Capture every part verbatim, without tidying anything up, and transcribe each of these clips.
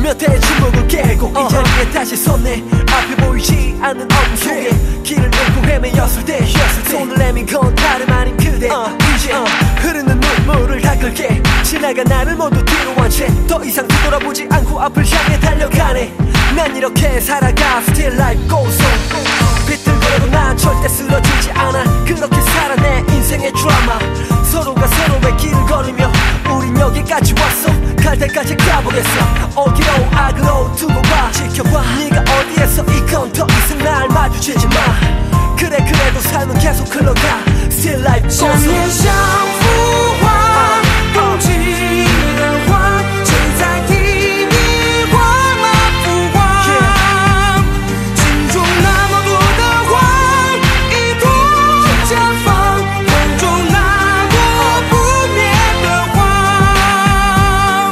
몇 해의 침묵을 깨고 이 자리에 다시 섰네. 앞이 보이지 않는 어둠 속에 길을 잃고 헤매였을 때 손을 내민 건 다름 아닌 그대. 이제 흐르는 눈물을 닦을게. 지나간 나를 모두 뒤로 한 채 더 이상 뒤돌아보지 않고 앞을 향해 달려가네. 난 이렇게 살아가 Still life goes on. 비틀거려도 난 절대 쓰러지지 않아. 그렇게 살아 내 인생의 드라마. 서로가 서로의 길을 걸으며 우린 여기까지 왔어. 갈 때까지 가보겠어. 어디로 악으로 두고 봐. 지켜봐. 네가 어디에서 있건 더 이상 날 마주치지 마. 그래 그래도 삶은 계속 흘러가. Still life goes on. 想念像幅画，不记的画，谁在替你画那幅画？心中那么多的话，一朵绽放，空中那朵不灭的花。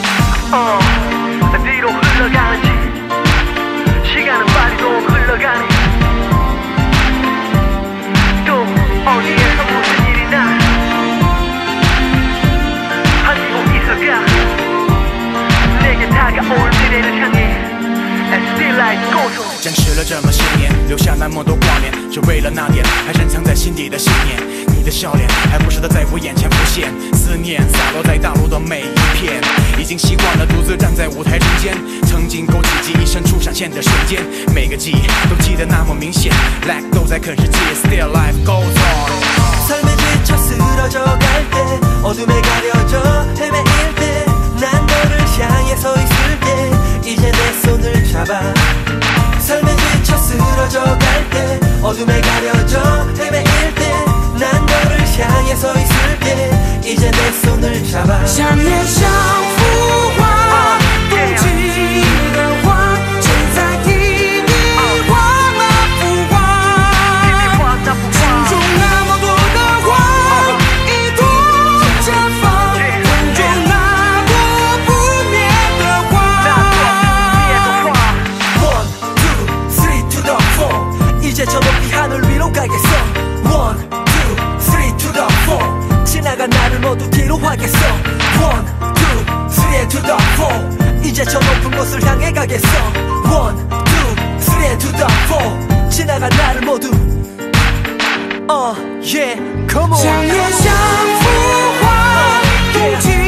뒤로 흘러가는지 시간은 빨리 또 흘러가네. 또 어디에서 무슨 일이나 하지고 있어가. 내게 다가올 미래를 향해 And still life goes on. 坚持了这么些年，留下那么多挂念，只为了那点还深藏在心底的信念。你的笑脸还不时地在我眼前浮现，思念洒落在大陆的每一片。已经习惯了独自站在舞台中间，曾经勾起记忆深处闪现的瞬间，每个记忆都记得那么明显。Like 都在啃世界 ，Still life goes on。 삶에 지쳐 쓰러져 갈 때 어둠에 가려져 헤매일 때 난 너를 향해 서 있을게. 이제 내 손을 잡아. 삶에 지쳐 쓰러져 갈 때 어둠에 가려져 헤매일 때 난 너를 향해 서 있을게. 이제 내 손을 잡아. 想念像幅画，不记的画，谁在替你画那幅画？心中那么多的花，一朵绽放，空中那朵不灭的花。 One, two, three to the four. 이제 저 높이 하늘 위로 가겠어. One, two, three to the four. 지나간 나를 모두 뒤로 하겠어. One, two, three to the four. 이제 저 높은 곳을 향해 가겠어. One, two, three to the four. 지나간 나를 모두 Uh, yeah, come on. 想念像幅画，不记